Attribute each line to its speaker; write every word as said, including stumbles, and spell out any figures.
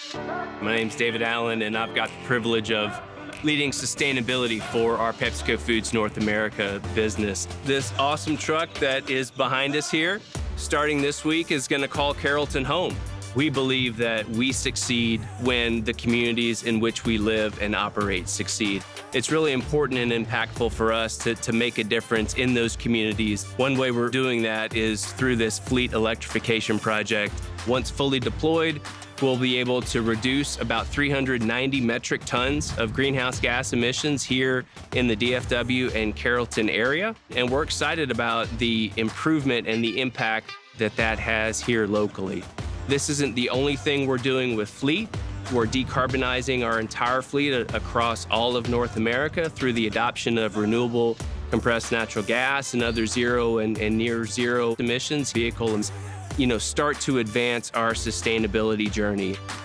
Speaker 1: My name's David Allen, and I've got the privilege of leading sustainability for our PepsiCo Foods North America business. This awesome truck that is behind us here, starting this week, is going to call Carrollton home. We believe that we succeed when the communities in which we live and operate succeed. It's really important and impactful for us to, to make a difference in those communities. One way we're doing that is through this fleet electrification project. Once fully deployed, we'll be able to reduce about three hundred ninety metric tons of greenhouse gas emissions here in the D F W and Carrollton area. And we're excited about the improvement and the impact that that has here locally. This isn't the only thing we're doing with fleet. We're decarbonizing our entire fleet across all of North America through the adoption of renewable compressed natural gas and other zero and, and near zero emissions vehicles, you know, start to advance our sustainability journey.